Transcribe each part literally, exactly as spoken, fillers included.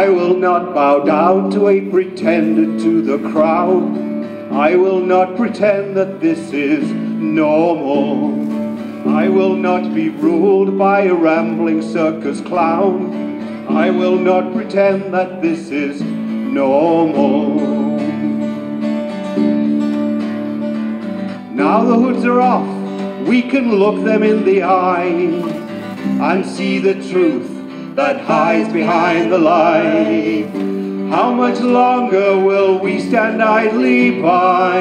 I will not bow down to a pretender to the crowd. I will not pretend that this is normal. I will not be ruled by a rambling circus clown. I will not pretend that this is normal. Now the hoods are off, we can look them in the eye and see the truth that hides behind the lie. How much longer will we stand idly by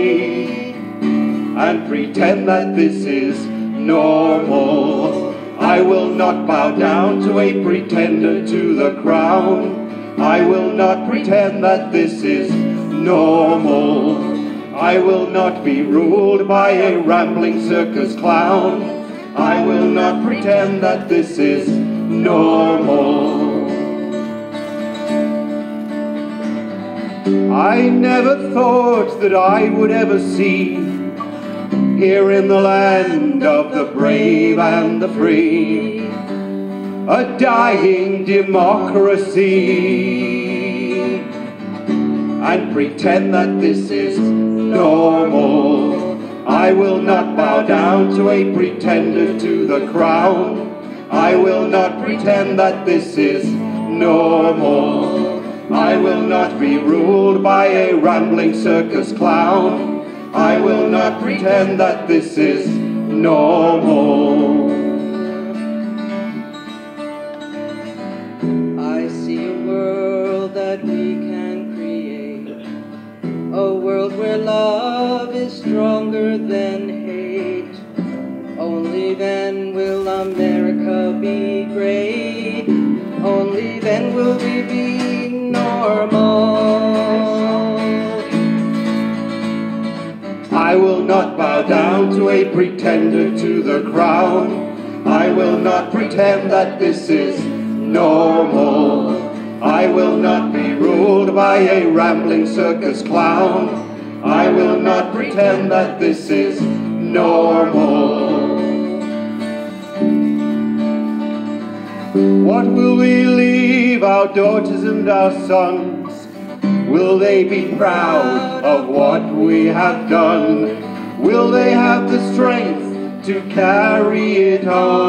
and pretend that this is normal? I will not bow down to a pretender to the crown. I will not pretend that this is normal. I will not be ruled by a rambling circus clown. I will not pretend that this is normal. I never thought that I would ever see, here in the land of the brave and the free, a dying democracy, and pretend that this is normal. I will not bow down to a pretender to the crown. I will not pretend that this is normal. I will not be ruled by a rambling circus clown. I will not pretend that this is normal. I see a world that we can create, a world where love is stronger than hate. Only then will America be great. Only then will we be normal. I will not bow down to a pretender to the crown. I will not pretend that this is normal. I will not be ruled by a rambling circus clown. I will not pretend that this is normal. What will we leave our daughters and our sons? Will they be proud of what we have done? Will they have the strength to carry it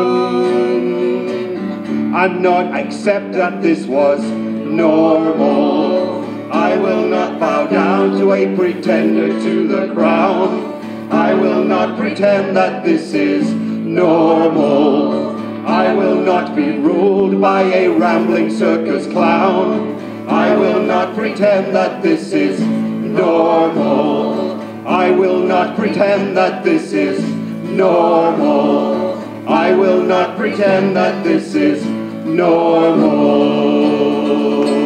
on and not accept that this was normal? I will not bow down to a pretender to the crown. I will not pretend that this is normal. I will not be ruled by a rambling circus clown. I will not pretend that this is normal. I will not pretend that this is normal. I will not pretend that this is normal.